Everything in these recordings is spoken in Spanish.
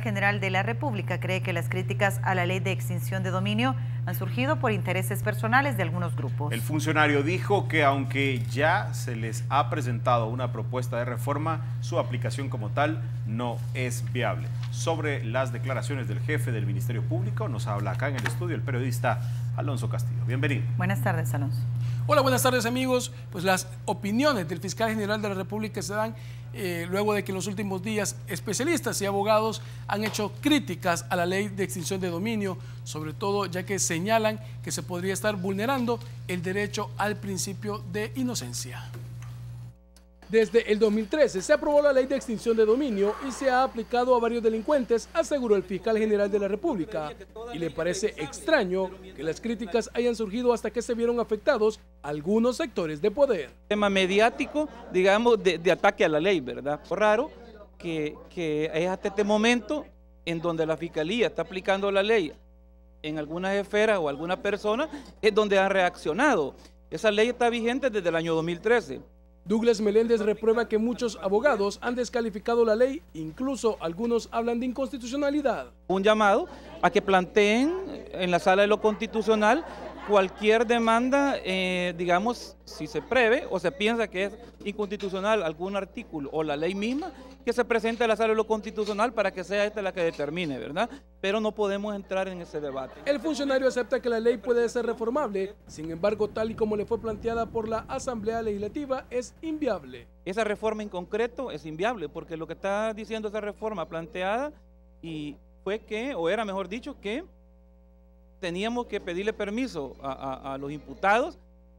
general de la República cree que las críticas a la ley de extinción de dominio han surgido por intereses personales de algunos grupos. El funcionario dijo que aunque ya se les ha presentado una propuesta de reforma, su aplicación como tal no es viable. Sobre las declaraciones del jefe del Ministerio Público nos habla acá en el estudio el periodista Alonso Castillo. Bienvenido. Buenas tardes, Alonso. Hola, buenas tardes, amigos. Pues las opiniones del fiscal general de la República se dan luego de que en los últimos días especialistas y abogados han hecho críticas a la ley de extinción de dominio, sobre todo ya que señalan que se podría estar vulnerando el derecho al principio de inocencia. Desde el 2013 se aprobó la ley de extinción de dominio y se ha aplicado a varios delincuentes, aseguró el fiscal general de la República. Y le parece extraño que las críticas hayan surgido hasta que se vieron afectados algunos sectores de poder. Tema mediático, digamos, de ataque a la ley, ¿verdad? Raro que es hasta este momento en donde la Fiscalía está aplicando la ley en algunas esferas o alguna persona, es donde han reaccionado. Esa ley está vigente desde el año 2013. Douglas Meléndez reprueba que muchos abogados han descalificado la ley, incluso algunos hablan de inconstitucionalidad. Un llamado a que planteen en la sala de lo constitucional cualquier demanda, digamos, si se prevé o se piensa que es inconstitucional algún artículo o la ley misma, que se presente a la sala de lo constitucional para que sea esta la que determine, ¿verdad? Pero no podemos entrar en ese debate. El funcionario acepta que la ley puede ser reformable, sin embargo, tal y como le fue planteada por la Asamblea Legislativa, es inviable. Esa reforma en concreto es inviable, porque lo que está diciendo esa reforma planteada fue que, o era mejor dicho, que teníamos que pedirle permiso a los imputados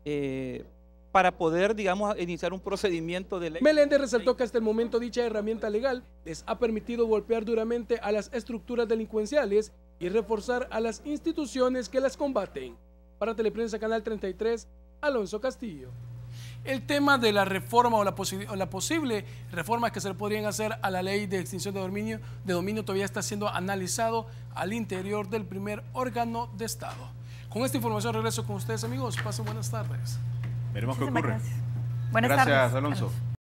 para poder, digamos, iniciar un procedimiento de ley. Meléndez resaltó que hasta el momento dicha herramienta legal les ha permitido golpear duramente a las estructuras delincuenciales y reforzar a las instituciones que las combaten. Para Teleprensa Canal 33, Alonso Castillo. El tema de la reforma o la posible reforma que se le podrían hacer a la ley de extinción de dominio todavía está siendo analizado al interior del primer órgano de Estado. Con esta información regreso con ustedes, amigos. Pasen buenas tardes. Veremos qué ocurre. Buenas tardes, Gracias, Alonso.